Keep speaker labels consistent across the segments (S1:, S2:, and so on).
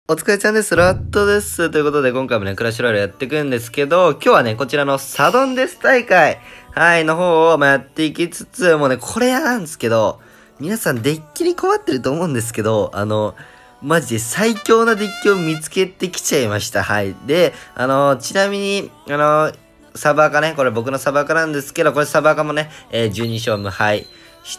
S1: お疲れちゃんです。ラットです。ということで、今回もね、クラッシュロイヤルやっていくんですけど、今日はね、こちらのサドンデス大会、の方を、やっていきつつ、もうね、これやなんですけど、皆さんデッキに困ってると思うんですけど、マジで最強なデッキを見つけてきちゃいました。はい。で、ちなみに、サバーカね、これ僕のサバーカなんですけど、これサバーカもね、12勝無敗。して、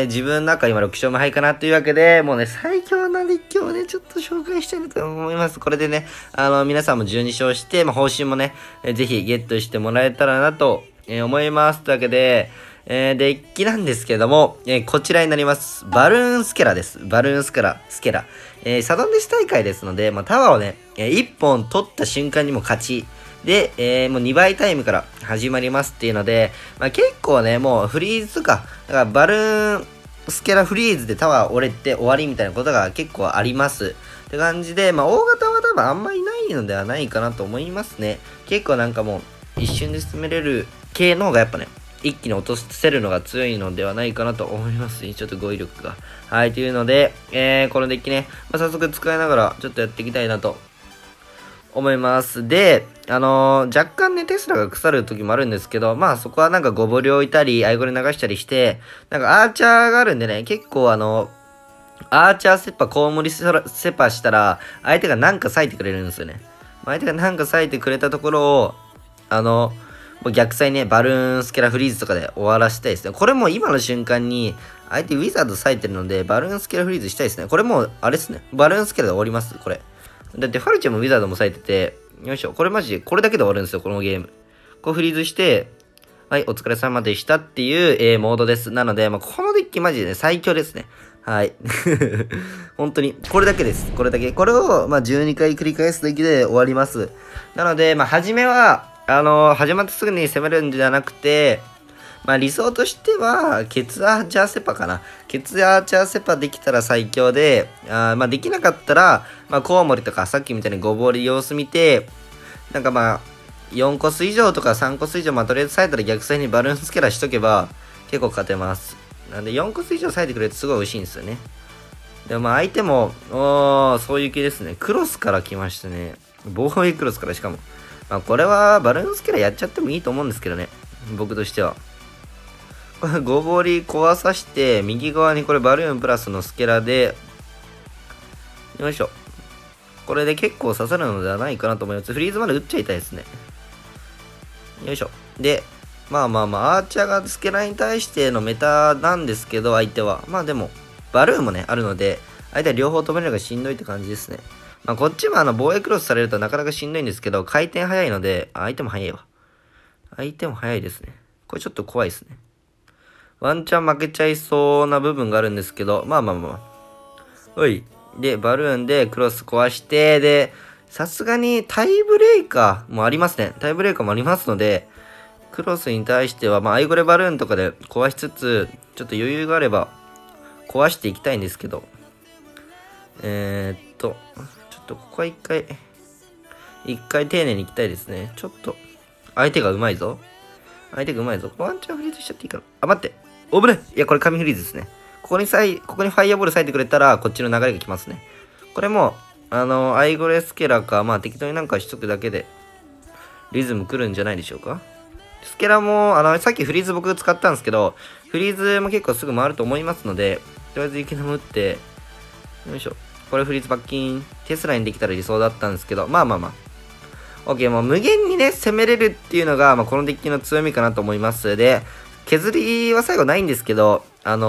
S1: 自分なんか今6勝無敗かなというわけで、もうね、最強なデッキをね、ちょっと紹介したいなと思います。これでね、皆さんも12勝して、報酬もね、ぜひゲットしてもらえたらなと、思います。というわけで、デッキなんですけども、こちらになります。バルーンスケラです。バルーンスケラ。サドンデス大会ですので、タワーをね、1本取った瞬間にも勝ち。で、もう2倍タイムから始まりますっていうので、結構ね、もうフリーズとか、だからバルーンスケラフリーズでタワー折れて終わりみたいなことが結構あります。って感じで、大型は多分あんまりないのではないかなと思いますね。結構なんかもう一瞬で進めれる系の方がやっぱね、一気に落とせるのが強いのではないかなと思いますね。ちょっと語彙力が。はい、というので、このデッキね、早速使いながらちょっとやっていきたいなと思います。で、若干ね、テスラが腐る時もあるんですけど、そこはなんかゴボリ置いたり、アイゴレ流したりして、なんかアーチャーがあるんでね、結構アーチャーセッパ、コウモリセパしたら、相手がなんか割いてくれるんですよね。相手がなんか割いてくれたところを、もう逆サイね、バルーンスケラフリーズとかで終わらせたいですね。これも今の瞬間に、相手ウィザード割いてるので、バルーンスケラフリーズしたいですね。これもう、あれですね。バルーンスケラで終わります、これ。だってファルチェもウィザードも割いてて、よいしょ。これマジで、これだけで終わるんですよ、このゲーム。こうフリーズして、はい、お疲れ様でしたっていう、モードです。なので、このデッキマジでね、最強ですね。はい。本当に、これだけです。これだけ。これを、12回繰り返すだけで終わります。なので、初めは、始まってすぐに攻めるんじゃなくて、理想としては、ケツアーチャーセパかな。ケツアーチャーセパできたら最強で、できなかったら、コウモリとかさっきみたいにゴボリ様子見て、なんか4コス以上とか3コス以上、とりあえず割いたら逆サイにバルーンスケラしとけば、結構勝てます。なんで4コス以上割いてくれるとすごい美味しいんですよね。でも相手も、そういう系ですね。クロスから来ましたね。防衛クロスからしかも。これはバルーンスケラやっちゃってもいいと思うんですけどね。僕としては。これゴボリ壊さして、右側にこれバルーンプラスのスケラで、よいしょ。これで結構刺さるのではないかなと思います。フリーズまで打っちゃいたいですね。よいしょ。で、アーチャーがスケラに対してのメタなんですけど、相手は。でも、バルーンもね、あるので、相手は両方止めるのがしんどいって感じですね。こっちも防衛クロスされるとなかなかしんどいんですけど、回転早いので、相手も早いわ。相手も早いですね。これちょっと怖いですね。ワンチャン負けちゃいそうな部分があるんですけど、おい。で、バルーンでクロス壊して、で、さすがにタイブレーカーもありますね。タイブレーカーもありますので、クロスに対しては、アイゴレバルーンとかで壊しつつ、ちょっと余裕があれば、壊していきたいんですけど。ちょっとここは一回丁寧にいきたいですね。ちょっと、相手がうまいぞ。ワンチャンフリーズしちゃっていいかな。待って。危ない。いや、これ紙フリーズですね。ここにファイアボール割いてくれたら、こっちの流れが来ますね。これも、アイゴレスケラか、適当になんかしとくだけで、リズム来るんじゃないでしょうか。スケラも、さっきフリーズ僕使ったんですけど、フリーズも結構すぐ回ると思いますので、とりあえず雪玉打って、よいしょ。これフリーズバッキン、テスラにできたら理想だったんですけど、OK、もう無限にね、攻めれるっていうのが、このデッキの強みかなと思います。で、削りは最後ないんですけど、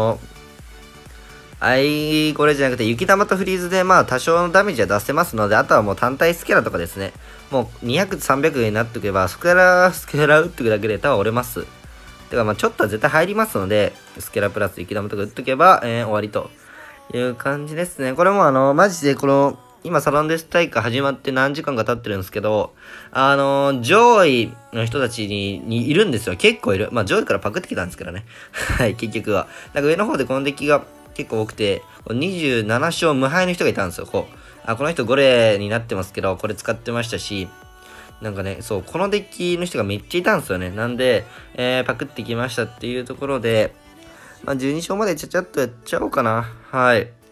S1: これじゃなくて、雪玉とフリーズで、多少のダメージは出せますので、あとはもう単体スケラとかですね。もう200、300になっておけば、スケラ打っておくだけでタワー折れます。てか、ちょっとは絶対入りますので、スケラプラス雪玉とか打っとけば、終わりという感じですね。これもマジで今サドンデス大会始まって何時間か経ってるんですけど、上位の人たちにいるんですよ。結構いる。上位からパクってきたんですけどね。はい、結局は。なんか上の方でこのデッキが結構多くて、27勝無敗の人がいたんですよ。この人ゴレになってますけど、これ使ってましたし、なんかね、そう、このデッキの人がめっちゃいたんですよね。なんで、パクってきましたっていうところで、12勝までちゃちゃっとやっちゃおうかな。はい。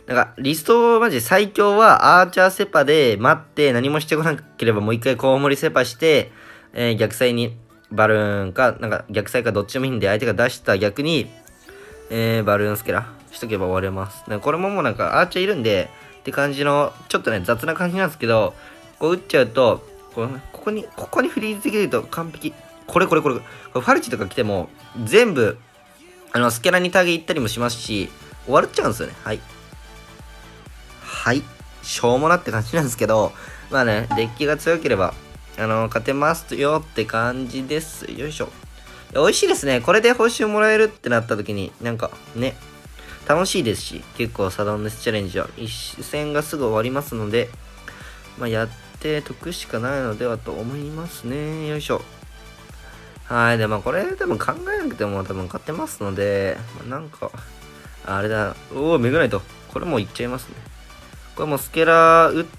S1: なんか、理想、マジ最強は、アーチャーセパで待って、何もしてこなければもう一回コウモリセパして、逆サイにバルーンか、なんか逆サイかどっちでもいいんで、相手が出した逆に、バルーンスケラしとけば終われます。これももうなんか、アーチャーいるんで、って感じの、ちょっとね、雑な感じなんですけど、こう打っちゃうと、ここにフリーズできると完璧。これ、ファルチとか来ても、全部、スケラにタゲ行ったりもしますし、終わっちゃうんですよね。はい。はい。しょうもなって感じなんですけど、まあね、デッキが強ければ、勝てますよって感じです。よいしょ。美味しいですね。これで報酬もらえるってなった時に、なんかね、楽しいですし、結構サドンデスチャレンジは一戦がすぐ終わりますので、まあやって得しかないのではと思いますね。よいしょ。はい。で、まあこれ多分考えなくても多分勝てますので、まあ、なんか、あれだ。おお、メグナイト。これもういっちゃいますね。これもうスケラー打って、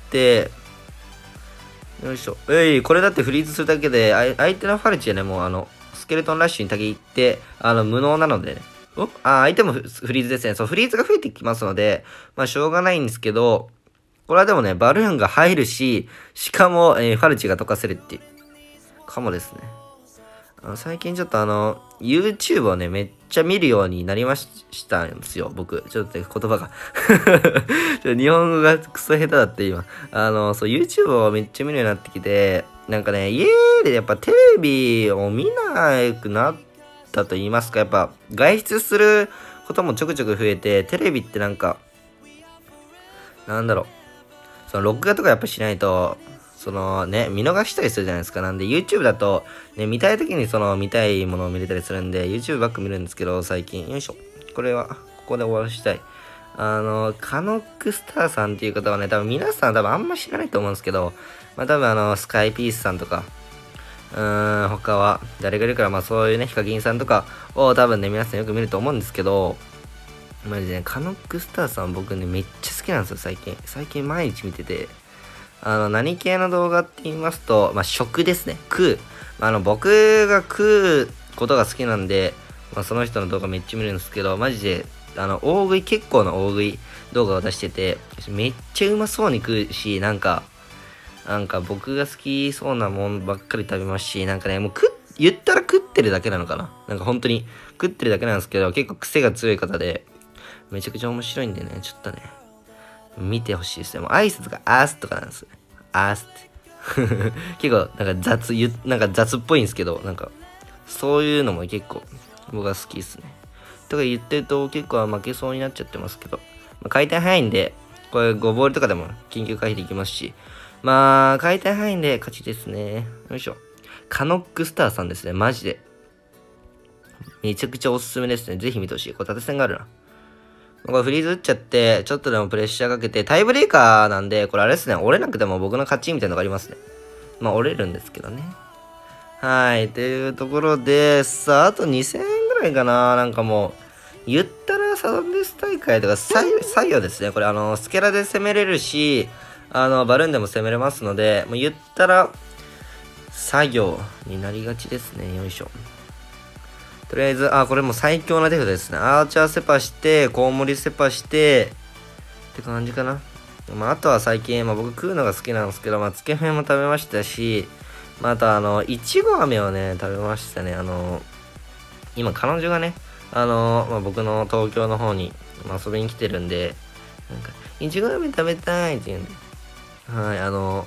S1: よいしょ。これだってフリーズするだけで、相手のファルチはね、もうスケルトンラッシュにたぎって、無能なのでね。相手もフリーズですね。そう、フリーズが増えてきますので、まあ、しょうがないんですけど、これはでもね、バルーンが入るし、しかも、ファルチが溶かせるっていう、かもですね。最近ちょっとYouTube をね、めっちゃ見るようになりましたんですよ、僕。ちょっと言葉が日本語がクソ下手だって今。そう、YouTube をめっちゃ見るようになってきて、なんかね、家でやっぱテレビを見なくなったと言いますか、やっぱ外出することもちょくちょく増えて、テレビってなんか、なんだろう、その録画とかやっぱしないと、そのね、見逃したりするじゃないですか。なんで YouTube だと、ね、見たい時に見たいものを見れたりするんで、YouTube ばっか見るんですけど、最近。よいしょ。これは、ここで終わらしたい。カノックスターさんっていう方はね、多分皆さん多分あんま知らないと思うんですけど、まあ多分スカイピースさんとか、他は誰がいるから、まあそういうね、ヒカキンさんとかを多分ね、皆さんよく見ると思うんですけど、マジでね、カノックスターさん僕ね、めっちゃ好きなんですよ、最近。最近毎日見てて。何系の動画って言いますと、まあ、食ですね。食う。僕が食うことが好きなんで、まあ、その人の動画めっちゃ見るんですけど、マジで、大食い、結構な大食い動画を出してて、めっちゃうまそうに食うし、なんか僕が好きそうなもんばっかり食べますし、なんかね、もう言ったら食ってるだけなのかな。なんか本当に食ってるだけなんですけど、結構癖が強い方で、めちゃくちゃ面白いんでね、ちょっとね、見てほしいですね。もうアイスとかアースとかなんです。アースって。結構なんか雑っぽいんですけど、なんかそういうのも結構僕は好きですね。とか言ってると結構負けそうになっちゃってますけど、まあ、回転早いんで、これ5ボールとかでも緊急回避できますし、まあ回転早いんで勝ちですね。よいしょ。カノックスターさんですね。マジで。めちゃくちゃおすすめですね。ぜひ見てほしい。これ縦線があるな。これフリーズ打っちゃって、ちょっとでもプレッシャーかけて、タイブレーカーなんで、これあれですね、折れなくても僕の勝ちみたいなのがありますね。まあ折れるんですけどね。はい、というところで、さあ、あと2000円ぐらいかな。なんかもう、言ったらサドンデス大会とか、作業ですね。これスケラで攻めれるし、バルーンでも攻めれますので、もう言ったら、作業になりがちですね。よいしょ。とりあえず、これも最強な手札ですね。アーチャーセパして、コウモリセパして、って感じかな。まあ、あとは最近、まあ僕食うのが好きなんですけど、まあ、つけ麺も食べましたし、まあ、あといちご飴をね、食べましたね。今、彼女がね、まあ、僕の東京の方に、まあ、遊びに来てるんで、なんか、いちご飴食べたいって言うんで。はい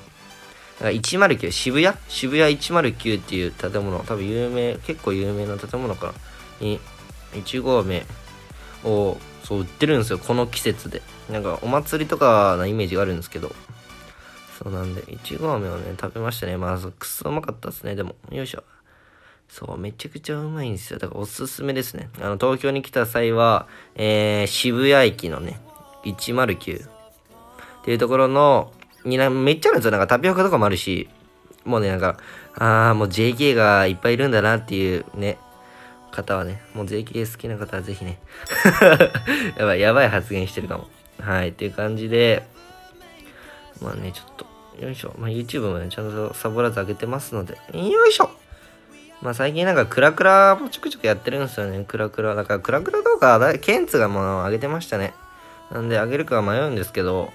S1: 、109、渋谷109っていう建物、多分結構有名な建物からに、いちご飴を、そう、売ってるんですよ、この季節で。なんか、お祭りとかなイメージがあるんですけど。そうなんで、いちご飴をね、食べましたね。まあ、くっそうまかったですね、でも。よいしょ。そう、めちゃくちゃうまいんですよ。だからおすすめですね。東京に来た際は、渋谷駅のね、109っていうところの、めっちゃあるんですよ。なんかタピオカとかもあるし、もうね、なんか、もう JK がいっぱいいるんだなっていうね、方はね、もう JK 好きな方はぜひね、やばい発言してるかも。はい、っていう感じで、まあね、ちょっと、よいしょ。まあ YouTube もね、ちゃんとサボらず上げてますので、よいしょ。まあ最近なんかクラクラもちょくちょくやってるんですよね、クラクラ。だからクラクラ動画、ケンツがもう上げてましたね。 なんで、あげるかは迷うんですけど、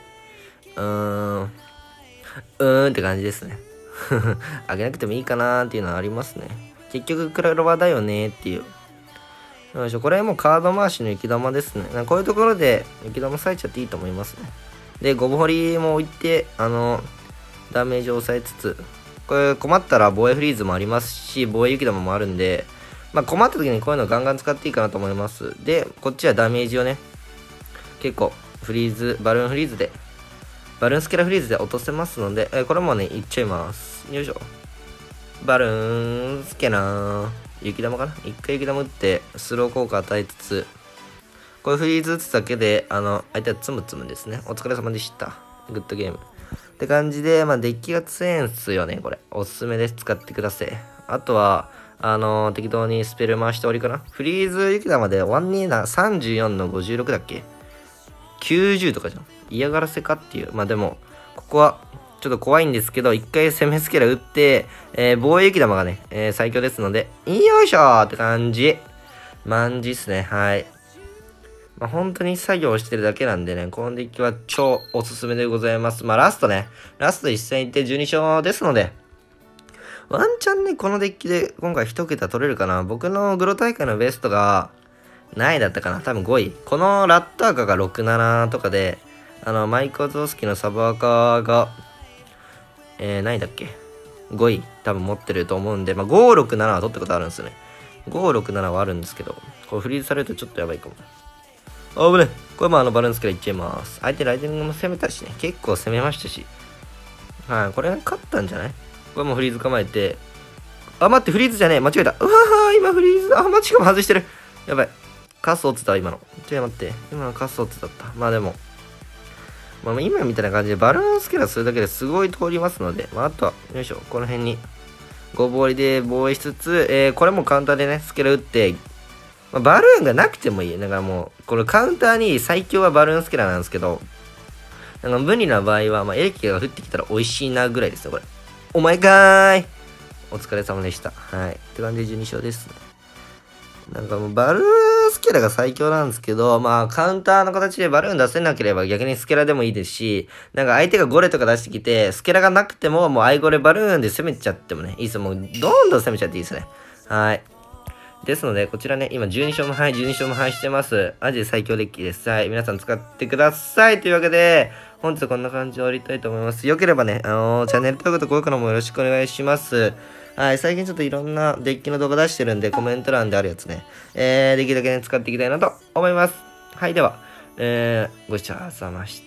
S1: って感じですね。あげなくてもいいかなーっていうのはありますね。結局、クラロワだよねーっていう。よいしょ、これはもうカード回しの雪玉ですね。こういうところで雪玉割いちゃっていいと思いますね。で、ゴブ掘りも置いて、ダメージを抑えつつ、これ困ったら防衛フリーズもありますし、防衛雪玉もあるんで、まあ困った時にこういうのガンガン使っていいかなと思います。で、こっちはダメージをね、結構フリーズ、バルーンフリーズで、バルーンスケラフリーズで落とせますので、これもね、いっちゃいます。よいしょ。バルーンスケラー。雪玉かな一回雪玉打って、スロー効果与えつつ、これフリーズ打つだけで、相手はつむつむですね。お疲れ様でした。グッドゲーム。って感じで、まあ、デッキが強いんすよね、これ。おすすめです。使ってください。あとは、適当にスペル回しておりかな。フリーズ雪玉でワンニーナ34の56だっけ ?90 とかじゃん。嫌がらせかっていう。まあでも、ここは、ちょっと怖いんですけど、一回攻めスケラ打って、防衛雪玉がね、最強ですので、よいしょーって感じ。マンジっすね。はい。まあ、本当に作業してるだけなんでね、このデッキは超おすすめでございます。まあ、ラストね、ラスト一戦いって12勝ですので、ワンチャンね、このデッキで今回1桁取れるかな。僕のグロ大会のベストが何位だったかな、多分5位。このラッターカが6、7とかで、マイク・ワゾウスキのサバーカーが、何位だっけ ?5 位多分持ってると思うんで、まあ、5、6、7は取ったことあるんですよね。5、6、7はあるんですけど、これフリーズされるとちょっとやばいかも。あぶね。これもバルーンスケラいっちゃいます。相手ライティングも攻めたしね。結構攻めましたし。はい、これ勝ったんじゃない？これもフリーズ構えて。あ、待って、フリーズじゃねえ。間違えた。うわー、今フリーズ。あ、マジかも外してる。やばい。カス落ちた、今の。ちょっと待って。今のカス落ちだった。まあでも。まあ今みたいな感じでバルーンスケラするだけですごい通りますので、まああとは、よいしょ、この辺に、ごぼうりで防衛しつつ、これもカウンターでね、スケラ打って、まあ、バルーンがなくてもいい。だからもう、このカウンターに最強はバルーンスケラなんですけど、無理な場合は、まあ、エレキが降ってきたら美味しいなぐらいですよ、これ。お前かーい。お疲れ様でした。はい。って感じで12勝ですね。もうバルーンスケラが最強なんですけど、まあカウンターの形でバルーン出せなければ逆にスケラでもいいですし、相手がゴレとか出してきて、スケラがなくてももうアイゴレバルーンで攻めちゃってもね、いいですよ。もうどんどん攻めちゃっていいですね。はい。ですので、こちらね、今12勝無敗、12勝無敗してます。マジで最強デッキです。はい。皆さん使ってください。というわけで、本日はこんな感じで終わりたいと思います。よければね、チャンネル登録と高評価の方もよろしくお願いします。はい。最近ちょっといろんなデッキの動画出してるんで、コメント欄であるやつね、できるだけね、使っていきたいなと思います。はい。では、ご視聴ありがとうございました。